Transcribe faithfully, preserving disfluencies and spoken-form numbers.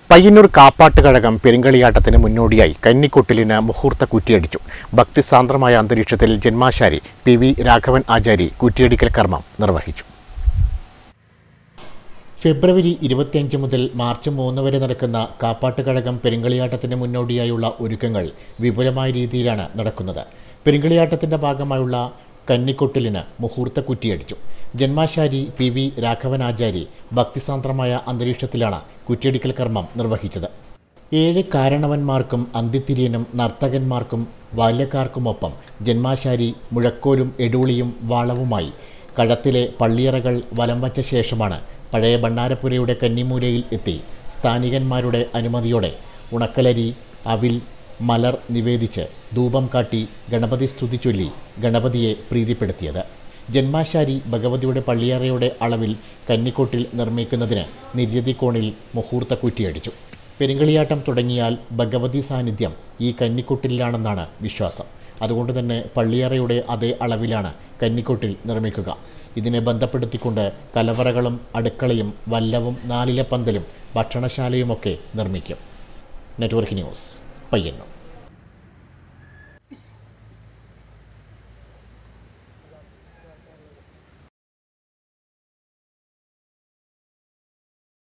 പയ്യന്നൂർ കാപ്പാട്ടുകഴകം പെരുങ്കളിയാട്ടത്തിന് മുന്നോടിയായി കന്നിക്കൊട്ടിലിന് മുഹൂർത്ത കുറ്റിയടിച്ചു. ഭക്തിസാന്ദ്രമായ അന്തരീക്ഷത്തിൽ ജന്മാശാരി പി വി രാഘവൻ ആചാരി കുറ്റിയടിക്കൽ കർമ്മം നിർവഹിച്ചു. ഫെബ്രുവരി ഇരുപത്തിയഞ്ച് മുതൽ മാർച്ച് മൂന്ന് വരെ നടക്കുന്ന കാപ്പാട്ടുകഴകം പെരുങ്കളിയാട്ടത്തിന് മുന്നോടിയായുള്ള ഒരുക്കങ്ങൾ വിപുലമായ രീതിയിലാണ് നടക്കുന്നത്. പെരുങ്കളിയാട്ടത്തിന്റെ ഭാഗമായുള്ള കന്നിക്കൊട്ടിലിന് മുഹൂർത്ത കുറ്റിയടിച്ചു. ജന്മാശാരി പി വി രാഘവൻ ആചാരി ഭക്തിസാന്ദ്രമായ അന്തരീക്ഷത്തിലാണ് കുറ്റിയടിക്കൽ കർമ്മം നിർവഹിച്ചത്. ഏഴ് കാരണവന്മാർക്കും അന്തിത്തിരിയനും നർത്തകന്മാർക്കും ബാല്യക്കാർക്കുമൊപ്പം ജന്മാശാരി മുഴക്കോലും എടൂളിയും വാളവുമായി കഴത്തിലെ പള്ളിയറകൾ വലം വച്ച ശേഷമാണ് പഴയ ഭണ്ഡാരപ്പുരയുടെ കന്നിമൂലയിൽ എത്തി സ്ഥാനികന്മാരുടെ അനുമതിയോടെ ഉണക്കലരി, അവിൽ, മലർ നിവേദിച്ച് ധൂപം കാട്ടി ഗണപതി സ്തുതി ചൊല്ലി ഗണപതിയെ പ്രീതിപ്പെടുത്തിയത്. ജന്മാശാരി ഭഗവതിയുടെ പള്ളിയറയുടെ അളവിൽ കന്നിക്കൊട്ടിൽ നിർമ്മിക്കുന്നതിന് നിര്യതിക്കോണിൽ മുഹൂർത്ത കുറ്റിയടിച്ചു. പെരുങ്കളിയാട്ടം തുടങ്ങിയാൽ ഭഗവതി സാന്നിധ്യം ഈ കന്നിക്കൊട്ടിലാണെന്നാണ് വിശ്വാസം. അതുകൊണ്ട് തന്നെ പള്ളിയറയുടെ അതേ അളവിലാണ് കന്നിക്കൊട്ടിൽ നിർമ്മിക്കുക. ഇതിനെ ബന്ധപ്പെടുത്തിക്കൊണ്ട് കലവറകളും അടുക്കളയും വല്ലവും നാലിലപ്പന്തലും ഭക്ഷണശാലയുമൊക്കെ നിർമ്മിക്കും. Network news, Payyanur.